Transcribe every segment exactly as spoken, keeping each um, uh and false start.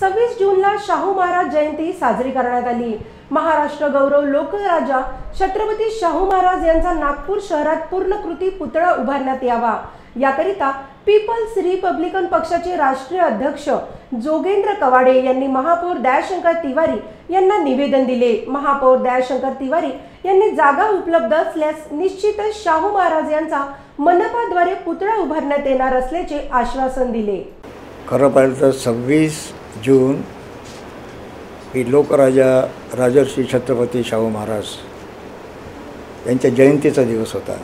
सव्वीस जूनला शाहू महाराज जयंती साजरी करण्यात आली। महाराष्ट्र गौरव लोकराजा छत्रपती शाहू महाराज यांचा नागपूर शहरात पूर्णकृती पुतळा उभारण्यात यावा याकरिता पीपल्स रिपब्लिकन पक्षाचे राष्ट्रीय अध्यक्ष जोगेंद्र कवाडे यांनी महापौर दयाशंकर तिवारी यांना निवेदन दिले। महापौर दयाशंकर तिवारी यांनी जागा उपलब्ध असल्यास निश्चितच शाहू महाराज यांचा मनपाद्वारे पुतळा उभारण्यात येणार असल्याचे आश्वासन दिले। खरं पाहिलं तर सव्वीस जून ही लोकराजा राजर्षी छत्रपती शाहू महाराज यांच्या जयंतीचा दिवस होता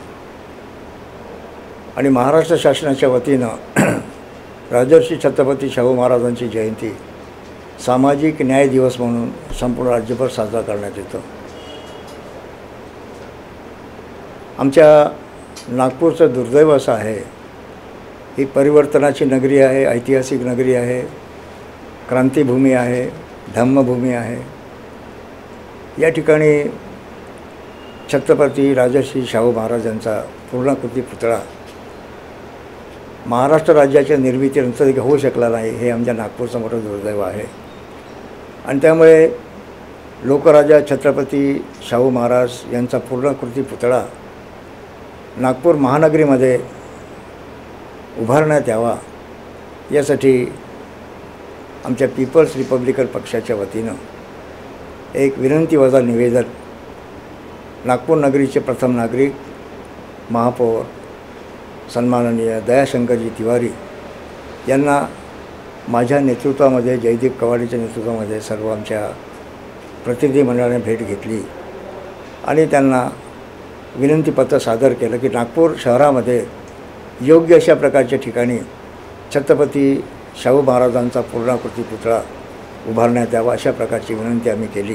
आणि महाराष्ट्र शासनाच्या वतीनं राजर्षी छत्रपती शाहू महाराजांची जयंती सामाजिक न्याय दिवस म्हणून संपूर्ण राज्यभर साजरा करण्यात येतो। आमच्या नागपूरचं दुर्दैव असं आहे, ही परिवर्तनाची नगरी आहे, ऐतिहासिक नगरी आहे, क्रांतिभूमी आहे, धम्मभूमी आहे। या ठिकाणी छत्रपती राजर्षी शाहू महाराजांचा पूर्णाकृती पुतळा महाराष्ट्र राज्याच्या निर्मितीनंतर होऊ शकला नाही, हे आमच्या नागपूरचं मोठं दुर्दैव आहे। आणि त्यामुळे लोकराजा छत्रपती शाहू महाराज यांचा पूर्णाकृती पुतळा नागपूर महानगरीमध्ये उभारण्यात यावा यासाठी आमच्या पीपल्स रिपब्लिकन पक्षाच्या वतीनं एक विनंतीवजा निवेदन नागपूर नगरीचे प्रथम नागरिक महापौर सन्माननीय दयाशंकरजी तिवारी यांना माझ्या नेतृत्वामध्ये, जयदीप कवाडेच्या नेतृत्वामध्ये सर्व आमच्या प्रतिनिधी मंडळाने भेट घेतली आणि त्यांना विनंतीपत्र सादर केलं की नागपूर शहरामध्ये योग्य अशा प्रकारच्या ठिकाणी छत्रपती शाहू महाराजांचा पूर्णाकृती पुतळा उभारण्यात यावा अशा प्रकारची विनंती आम्ही केली।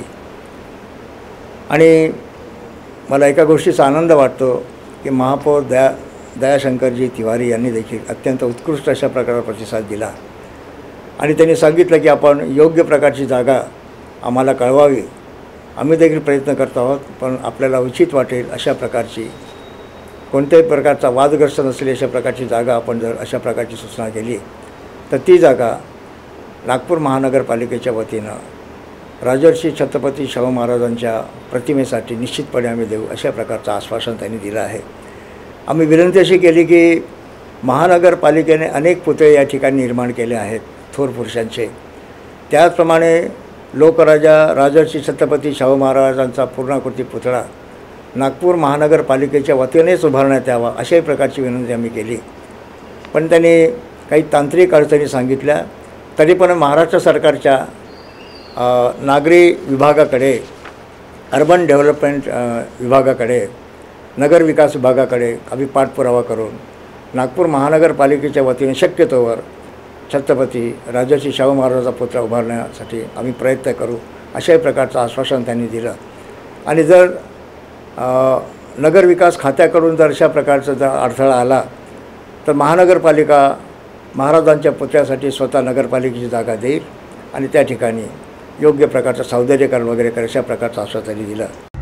आणि मला एका गोष्टीचा आनंद वाटतो की महापौर दया दयाशंकरजी तिवारी यांनी देखील अत्यंत उत्कृष्ट अशा प्रकारे प्रतिसाद दिला आणि त्यांनी सांगितलं की आपण योग्य प्रकारची जागा आम्हाला कळवावी, आम्ही देखील प्रयत्न करत आहोत, पण आपल्याला उचित वाटेल अशा प्रकारची, कोणत्याही प्रकारचा वादग्रस्त नसलेली अशा प्रकारची जागा आपण जर अशा प्रकारची सूचना केली तर ती जागा नागपूर महानगरपालिकेच्या वतीनं राजर्षी छत्रपती शाहू महाराजांच्या प्रतिमेसाठी निश्चितपणे आम्ही देऊ अशा प्रकारचं आश्वासन त्यांनी दिलं आहे। आम्ही विनंती अशी केली की महानगरपालिकेने अनेक पुतळे या ठिकाणी निर्माण केले आहेत थोर पुरुषांचे, त्याचप्रमाणे लोकराजा राजर्षी छत्रपती शाहू महाराजांचा पूर्णाकृती पुतळा नागपूर महानगरपालिकेच्या वतीनेच उभारण्यात यावा अशाही प्रकारची विनंती आम्ही केली। पण त्यांनी काही तांत्रिक अडचणी सांगितल्या, तरी पण महाराष्ट्र सरकारच्या नागरी विभागाकडे, अर्बन डेव्हलपमेंट विभागाकडे, नगर विकास विभागाकडे आम्ही पाठपुरावा करून नागपूर महानगरपालिकेच्या वतीने शक्यतोवर छत्रपती राजर्षी शाहू महाराजांचा पुतळा उभारण्यासाठी आम्ही प्रयत्न करू अशाही प्रकारचं आश्वासन त्यांनी दिलं। आणि जर नगरविकास खात्याकडून जर अशा प्रकारचा जर अडथळा आला तर महानगरपालिका महाराजांच्या पुतळ्यासाठी स्वतः नगरपालिकेची जागा देईल आणि त्या ठिकाणी योग्य प्रकारचं सौंदर्यीकरण वगैरे कर अशा प्रकारचं आश्वासन त्यांनी दिलं।